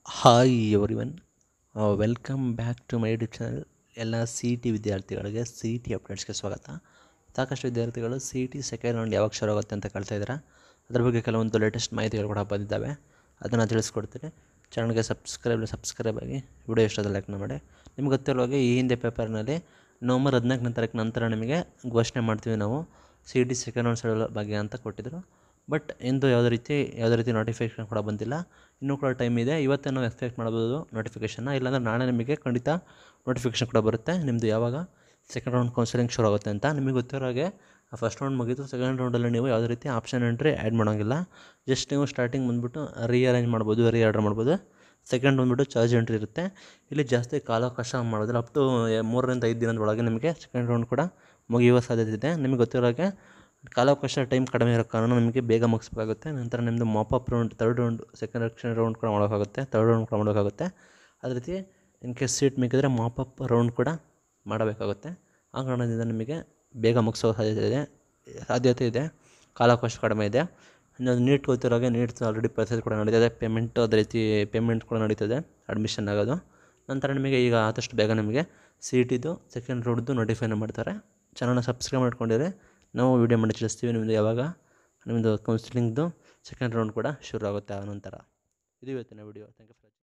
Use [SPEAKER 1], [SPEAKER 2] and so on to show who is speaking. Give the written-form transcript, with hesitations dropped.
[SPEAKER 1] Hi everyone, welcome back to my YouTube channel. ಎಲ್ಲ C T ವಿದ್ಯಾರ್ಥಿಗಳಿಗೆ C T ಅಪ್ಡೇಟ್ಸ್ಗೆ ಸ್ವಾಗತ. ಸಾಕಷ್ಟು ವಿದ್ಯಾರ್ಥಿಗಳು ಸಿ ಟಿ ಸೆಕೆಂಡ್ ರೌಂಡ್ ಯಾವಾಗ ಶುರು ಆಗುತ್ತೆ ಅಂತ ಕೇಳ್ತಾ ಇದ್ದಾರೆ. ಅದ್ರ ಬಗ್ಗೆ ಕೆಲವೊಂದು ಲೇಟೆಸ್ಟ್ ಮಾಹಿತಿಗಳು ಕೂಡ ಬಂದಿದ್ದಾವೆ, ಅದನ್ನು ತಿಳಿಸ್ಕೊಡ್ತೀನಿ. ಚಾನಲ್ಗೆ ಸಬ್ಸ್ಕ್ರೈಬ್ ಆಗಿ, ವಿಡಿಯೋ ಇಷ್ಟದ ಲೈಕ್ನ ಮಾಡಿ. ನಿಮ್ಗೆ ಗೊತ್ತಿರೋ ಹಾಗೆ ಈ ಹಿಂದೆ ಪೇಪರ್ನಲ್ಲಿ ನವಂಬರ್ 14ನೇ ತಾರೀಕು ನಂತರ ನಿಮಗೆ ಘೋಷಣೆ ಮಾಡ್ತೀವಿ ನಾವು C T second round schedule ಬಗ್ಗೆ ಅಂತ ಕೊಟ್ಟಿದ್ದರು. ಬಟ್ ಇಂದು ಯಾವುದೇ ರೀತಿ ನೋಟಿಫಿಕೇಷನ್ ಕೂಡ ಬಂದಿಲ್ಲ. ಇನ್ನೂ ಕೂಡ ಟೈಮ್ ಇದೆ. ಇವತ್ತೇ ನಾವು ಎಕ್ಸ್ಪೆಕ್ಟ್ ಮಾಡ್ಬೋದು ನೋಟಿಫಿಕೇಷನ್ನ, ಇಲ್ಲಾಂದರೆ ನಾಳೆ ನಿಮಗೆ ಖಂಡಿತ ನೋಟಿಫಿಕೇಷನ್ ಕೂಡ ಬರುತ್ತೆ ನಿಮ್ಮದು ಯಾವಾಗ ಸೆಕೆಂಡ್ ರೌಂಡ್ ಕೌನ್ಸಿಲಿಂಗ್ ಶುರು ಆಗುತ್ತೆ ಅಂತ. ನಿಮಗೆ ಗೊತ್ತಿರೋ ಹಾಗೆ ಫಸ್ಟ್ ರೌಂಡ್ ಮುಗಿತು, ಸೆಕೆಂಡ್ ರೌಂಡಲ್ಲಿ ನೀವು ಯಾವುದೇ ರೀತಿ ಆಪ್ಷನ್ ಎಂಟ್ರಿ ಆ್ಯಡ್ ಮಾಡೋಂಗಿಲ್ಲ. ಜಸ್ಟ್ ನೀವು ಸ್ಟಾರ್ಟಿಂಗ್ ಬಂದುಬಿಟ್ಟು ರೀಅರೇಂಜ್ ಮಾಡ್ಬೋದು, ರೀಆರ್ಡರ್ ಮಾಡ್ಬೋದು. ಸೆಕೆಂಡ್ ಬಂದುಬಿಟ್ಟು ಚಾರ್ಜ್ ಎಂಟ್ರಿ ಇರುತ್ತೆ. ಇಲ್ಲಿ ಜಾಸ್ತಿ ಕಾಲಾವಕಾಶ ಮಾಡೋದಿಲ್ಲ. ಅಪ್ ಟು 3 ರಿಂದ 5 ದಿನದ ಒಳಗೆ ನಿಮಗೆ ಸೆಕೆಂಡ್ ರೌಂಡ್ ಕೂಡ ಮುಗಿಯುವ ಸಾಧ್ಯತೆ ಇದೆ. ನಿಮಗೆ ಗೊತ್ತಿರೋ ಹಾಗೆ ಕಾಲಾವಕಾಶ ಟೈಮ್ ಕಡಿಮೆ ಇರೋ ಕಾರಣ ನಿಮಗೆ ಬೇಗ ಮುಗಿಸ್ಬೇಕಾಗುತ್ತೆ. ನಂತರ ನಿಮ್ಮದು mop up round, third round, second round ಕೂಡ ಮಾಡೋಕ್ಕಾಗುತ್ತೆ, ಥರ್ಡ್ ರೌಂಡ್ ಕೂಡ ಮಾಡೋಕ್ಕಾಗುತ್ತೆ. ಅದೇ ರೀತಿ ಇನ್ ಕೇಸ್ ಸೀಟ್ ಮಿಕ್ಕಿದ್ರೆ ಮಾಪಪ್ ರೌಂಡ್ ಕೂಡ ಮಾಡಬೇಕಾಗುತ್ತೆ. ಆ ಕಾರಣದಿಂದ ನಿಮಗೆ ಬೇಗ ಮುಗಿಸೋ ಸಾಧ್ಯತೆ ಇದೆ, ಕಾಲಾವಕಾಶ ಕಡಿಮೆ ಇದೆ. ಇನ್ನೊಂದು ನೀಟ್ ಗೊತ್ತಿರೋ ಹಾಗೆ ನೀಟ್ ಆಲ್ರೆಡಿ ಪ್ರೊಸೆಸ್ ಕೂಡ ನಡೀತಿದೆ. ಅದೇ ರೀತಿ ಪೇಮೆಂಟ್ ಕೂಡ ನಡೀತದೆ, ಅಡ್ಮಿಷನ್ ಆಗೋದು. ನಂತರ ನಿಮಗೆ ಈಗ ಆದಷ್ಟು ಬೇಗ ನಿಮಗೆ ಸಿ ಟಿದು ಸೆಕೆಂಡ್ ರೌಂಡ್ದು ನೋಟಿಫೈನ ಮಾಡ್ತಾರೆ. ಚಾನಲ್ನ ಸಬ್ಸ್ಕ್ರೈಬ್ ಮಾಡ್ಕೊಂಡಿರಿ. ನಾವು ವೀಡಿಯೋ ಮಾಡಿ ತಿಳಿಸ್ತೀವಿ ನಿಮ್ಮದು ಕೌನ್ಸಿಲಿಂಗ್ದು ಸೆಕೆಂಡ್ ರೌಂಡ್ ಕೂಡ ಶುರು ಆಗುತ್ತೆ ಆ ನಂತರ. ಇದು ಇವತ್ತಿನ video. Thank you for watching.